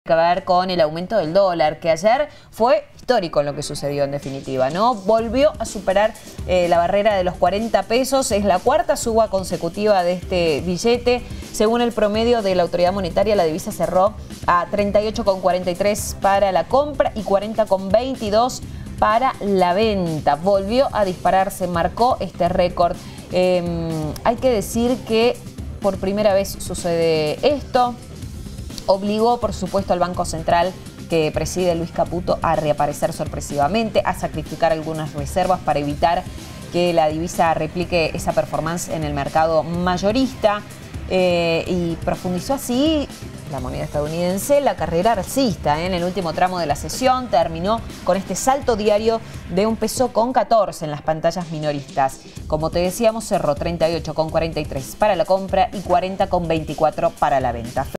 que ver con el aumento del dólar, que ayer fue histórico en lo que sucedió en definitiva, ¿no? Volvió a superar la barrera de los 40 pesos, es la cuarta suba consecutiva de este billete. Según el promedio de la autoridad monetaria, la divisa cerró a 38,43 para la compra y 40,22 para la venta. Volvió a dispararse, marcó este récord. Hay que decir que por primera vez sucede esto. Obligó, por supuesto, al Banco Central que preside Luis Caputo a reaparecer sorpresivamente, a sacrificar algunas reservas para evitar que la divisa replique esa performance en el mercado mayorista. Y profundizó así la moneda estadounidense la carrera alcista. En el último tramo de la sesión terminó con este salto diario de $1,14 peso en las pantallas minoristas. Como te decíamos, cerró 38,43 para la compra y 40,24 para la venta.